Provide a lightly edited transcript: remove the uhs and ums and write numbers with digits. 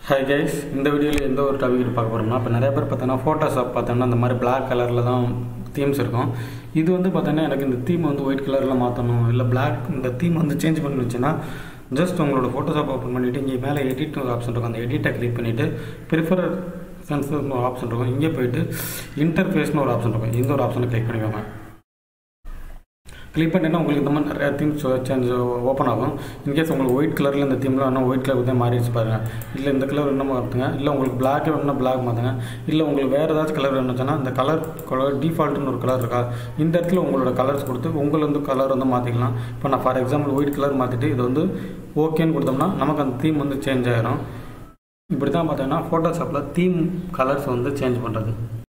Hi guys, இந்த வீடியோவில் எந்த ஒரு டாபிக் பார்க்க போகிறோம்னா, இப்போ நிறைய பேர் பார்த்தோன்னா ஃபோட்டோஷாப் பார்த்தோன்னா அந்த மாதிரி பிளாக் கலரில் தான் தீம்ஸ் இருக்கும். இது வந்து பார்த்தோன்னா எனக்கு இந்த தீம் வந்து ஒயிட் கலரில் மாற்றணும், இல்லை பிளாக் இந்த தீம் வந்து சேஞ்ச் பண்ணி வச்சுன்னா ஜஸ்ட் உங்களோட ஃபோட்டோஷாப் ஓப்பன் பண்ணிவிட்டு இங்கே மேலே எடிட் ஒரு ஆப்ஷன் இருக்கும். அந்த எடிட்டை கிளிக் பண்ணிவிட்டு ப்ரிஃபர் சென்சர்னு ஒரு ஆப்ஷன் இருக்கும். இங்கே போய்ட்டு இன்டர்ஃபேஸ்னு ஒரு ஆப்ஷன் இருக்கும். இந்த ஒரு ஆப்ஷனை கிளிக் பண்ணிக்கோங்க. கிளிக் பண்ணிங்கன்னா உங்களுக்கு இந்த மாதிரி நிறையா தீம்ஸ் சேஞ்ச் ஓப்பன் ஆகும். இன்கேஸ் உங்களுக்கு ஒயிட் கலரில் இந்த தீமில் வேணால் ஒயிட் கலர் தான் மாறிடுச்சு பாருங்கள். இல்லை இந்த கலர் என்ன மாற்றுங்க, இல்லை உங்களுக்கு பிளாக் வேணும்னா பிளாக் மாற்றுங்க, இல்லை உங்களுக்கு வேறு ஏதாச்சும் கலர் வேணுச்சுன்னா இந்த கலர் டிஃபால்ட்டுன்னு ஒரு கலர் இருக்கா, இந்த இடத்துல உங்களோட கலர்ஸ் கொடுத்து உங்களை வந்து கலர் வந்து மாற்றிக்கலாம். இப்போ நான் ஃபார் எக்ஸாம்பிள் ஒயிட் கலர் மாற்றிட்டு இது வந்து ஓகேன்னு கொடுத்தோம்னா நமக்கு அந்த தீம் வந்து சேஞ்ச் ஆகிடும். இப்படி தான் பார்த்தீங்கன்னா ஃபோட்டோஷாப்பில் தீம் கலர்ஸ் வந்து சேஞ்ச் பண்ணுறது.